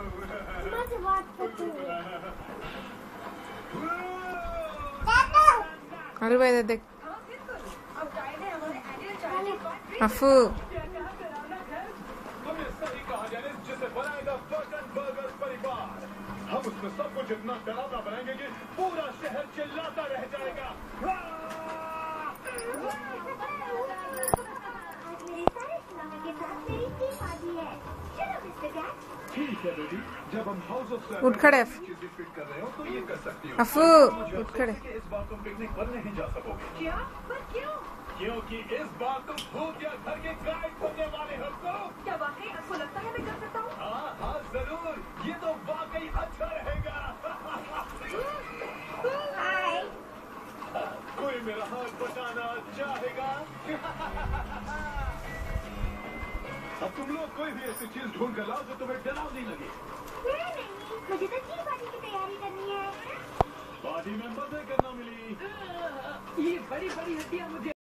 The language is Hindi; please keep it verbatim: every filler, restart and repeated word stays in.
अरे भाई देख अफू हम उसमें सब कुछ इतना डरावना बनाएंगे कि पूरा शहर चिल्लाता रह जाएगा। ठीक है बेटी, जब हम हाउस ऑफ उठ खड़े फिट कर रहे हो तो ये कर सकती हो। अफू उठ खड़े। इस बार तुम पिकनिक पर नहीं जा सकोगे। क्या? पर क्यों? क्योंकि इस बार तुम भूत या घर के गाइड बनने वाले हो। तो क्या वाकई आपको लगता है मैं कर सकता हूँ? हाँ हाँ जरूर, ये तो वाकई अच्छा रहेगा। कोई मेरा हाथ बचाना चाहेगा? अब तुम लोग कोई भी ऐसी चीज ढूंढ कर लाओ जो तुम्हें डरावनी लगे। नहीं, मुझे तो टी पार्टी की तैयारी करनी है। पार्टी में मजे करना मिली। ये बड़ी बड़ी हड्डियां मुझे